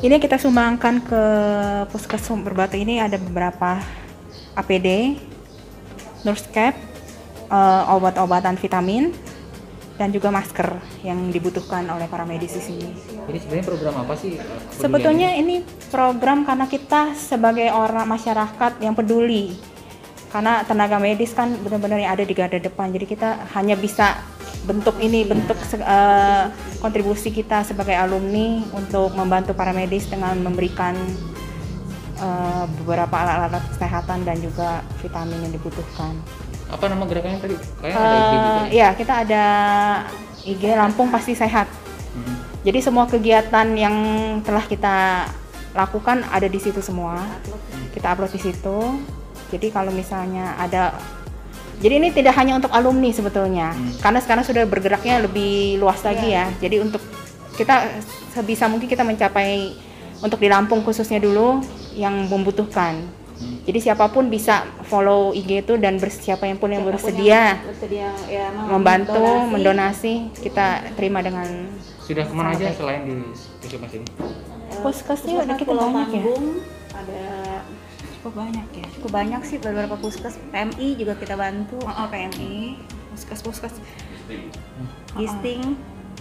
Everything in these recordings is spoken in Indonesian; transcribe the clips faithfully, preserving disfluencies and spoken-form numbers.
Ini kita sumbangkan ke Puskes Sumber Batu ini ada beberapa A P D, nurse cap, uh, obat-obatan vitamin, dan juga masker yang dibutuhkan oleh para medis di sini. Ini sebenarnya program apa sih? Sebetulnya ini program karena kita sebagai orang masyarakat yang peduli. Karena tenaga medis kan benar-benar yang ada di garda depan. Jadi kita hanya bisa bentuk ini, bentuk uh, kontribusi kita sebagai alumni untuk membantu para medis dengan memberikan uh, beberapa alat-alat kesehatan dan juga vitamin yang dibutuhkan. Apa nama gerakannya tadi? Kayak Uh, ada I G gitu ya? Ya, kita ada I G Lampung Pasti Sehat. Hmm. Jadi semua kegiatan yang telah kita lakukan ada di situ semua. Kita upload di situ. Jadi kalau misalnya ada, jadi ini tidak hanya untuk alumni sebetulnya, hmm. karena sekarang sudah bergeraknya lebih luas lagi ya. Jadi untuk kita sebisa mungkin kita mencapai untuk di Lampung khususnya dulu yang membutuhkan. Hmm. Jadi siapapun bisa follow I G itu dan siapa yang pun yang bersedia, bersedia ya, membantu, mendonasi. mendonasi, kita terima dengan. Sudah kemana aja selain di puskesmas ini? Puskesnya udah kita banyak ya. Ada cukup banyak ya. Cukup banyak sih beberapa puskes. P M I juga kita bantu. Oh, P M I, puskes-puskes. Gisting.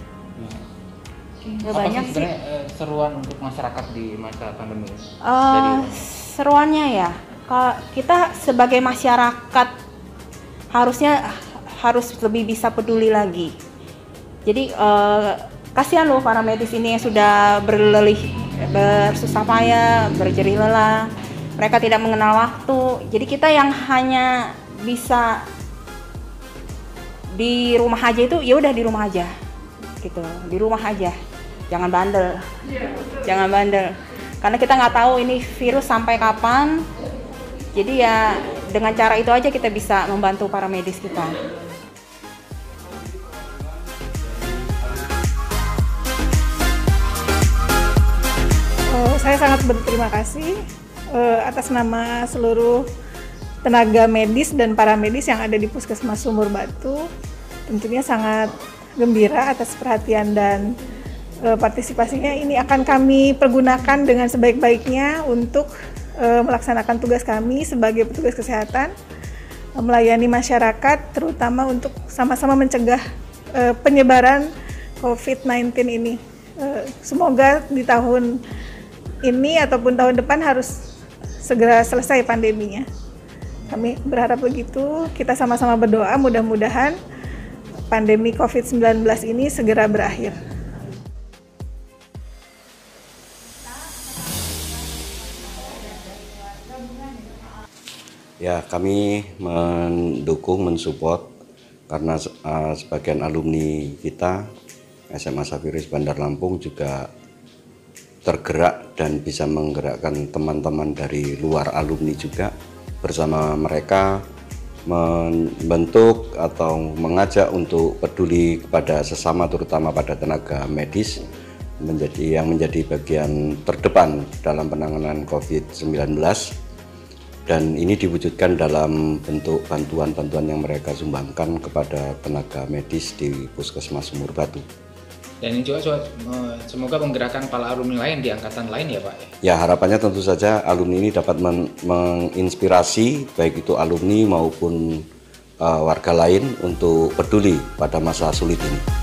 Ya, banyak sih sebenarnya uh, seruan untuk masyarakat di masa pandemi ini? Uh, seruannya ya, kita sebagai masyarakat harusnya harus lebih bisa peduli lagi. Jadi uh, kasihan loh para medis ini yang sudah berlelih, bersusah payah, berjerih lelah. Mereka tidak mengenal waktu. Jadi kita yang hanya bisa di rumah aja itu ya udah di rumah aja, gitu. Di rumah aja. Jangan bandel, jangan bandel. Karena kita nggak tahu ini virus sampai kapan. Jadi ya dengan cara itu aja kita bisa membantu para medis kita. Oh, saya sangat berterima kasih uh, atas nama seluruh tenaga medis dan para medis yang ada di Puskesmas Sumur Batu. Tentunya sangat gembira atas perhatian dan uh, partisipasinya. Ini akan kami pergunakan dengan sebaik-baiknya untuk uh, melaksanakan tugas kami sebagai petugas kesehatan, uh, melayani masyarakat, terutama untuk sama-sama mencegah uh, penyebaran covid sembilan belas ini. Uh, semoga di tahun ini ataupun tahun depan harus segera selesai pandeminya. Kami berharap begitu. Kita sama-sama berdoa mudah-mudahan pandemi covid sembilan belas ini segera berakhir. Ya, kami mendukung, mensupport karena uh, sebagian alumni kita S M A Safiris Bandar Lampung juga tergerak dan bisa menggerakkan teman-teman dari luar alumni juga. Bersama mereka membentuk atau mengajak untuk peduli kepada sesama, terutama pada tenaga medis, menjadi yang menjadi bagian terdepan dalam penanganan covid sembilan belas. Dan ini diwujudkan dalam bentuk bantuan-bantuan yang mereka sumbangkan kepada tenaga medis di Puskesmas Sumur Batu. Dan ini juga semoga menggerakkan para alumni lain di angkatan lain ya Pak? Ya, harapannya tentu saja alumni ini dapat men menginspirasi baik itu alumni maupun uh, warga lain untuk peduli pada masa sulit ini.